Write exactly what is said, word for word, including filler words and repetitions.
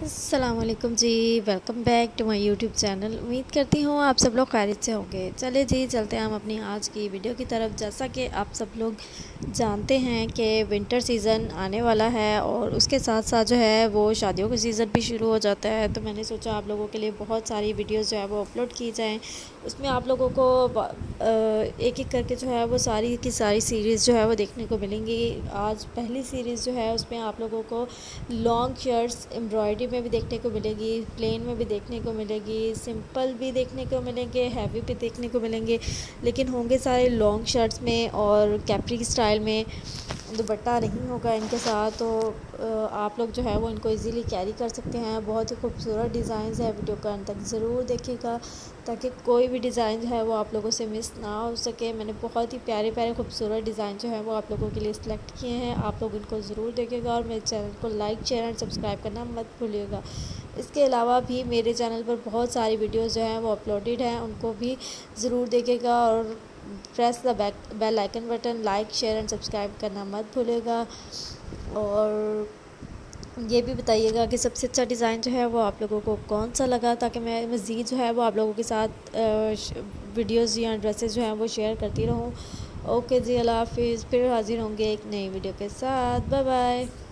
अस्सलामुअलैकुम जी। Welcome back to my YouTube channel. उम्मीद करती हूँ आप सब लोग खैरियत से होंगे। चले जी चलते हैं हम अपनी आज की वीडियो की तरफ। जैसा कि आप सब लोग जानते हैं कि विंटर सीज़न आने वाला है और उसके साथ साथ जो है वो शादियों का सीज़न भी शुरू हो जाता है। तो मैंने सोचा आप लोगों के लिए बहुत सारी वीडियोज़ जो है वो अपलोड की जाएँ। उसमें आप लोगों को एक एक करके जो है वो सारी की सारी सीरीज़ जो है वो देखने को मिलेंगी। आज पहली सीरीज़ जो है उसमें आप लोगों को लॉन्ग शर्ट्स एम्ब्रॉयडरी में भी देखने को मिलेगी, प्लेन में भी देखने को मिलेगी, सिंपल भी देखने को मिलेंगे, हैवी भी देखने को मिलेंगे, लेकिन होंगे सारे लॉन्ग शर्ट्स में और कैप्री स्टाइल में। दुपट्टा नहीं होगा इनके साथ, तो आप लोग जो है वो इनको इजीली कैरी कर सकते हैं। बहुत ही खूबसूरत डिज़ाइन है। वीडियो का अंत तक ज़रूर देखिएगा ताकि कोई भी डिज़ाइन जो है वो आप लोगों से मिस ना हो सके। मैंने बहुत ही प्यारे प्यारे खूबसूरत डिज़ाइन जो है वो आप लोगों के लिए सिलेक्ट किए हैं। आप लोग इनको ज़रूर देखिएगा और मेरे चैनल को लाइक शेयर एंड सब्सक्राइब करना मत भूलिएगा। इसके अलावा भी मेरे चैनल पर बहुत सारी वीडियोज़ जो हैं वो अपलोडेड हैं, उनको भी ज़रूर देखिएगा और press the back bell icon button, like share and subscribe करना मत भूलिएगा। और ये भी बताइएगा कि सबसे अच्छा डिज़ाइन जो है वो आप लोगों को कौन सा लगा, ताकि मैं मज़ीद जो है वो आप लोगों के साथ वीडियोज़ या ड्रेसेस जो हैं वो शेयर करती रहूँ। ओके जी, अल्लाह हाफिज़। फिर हाज़िर होंगे एक नई वीडियो के साथ। Bye bye.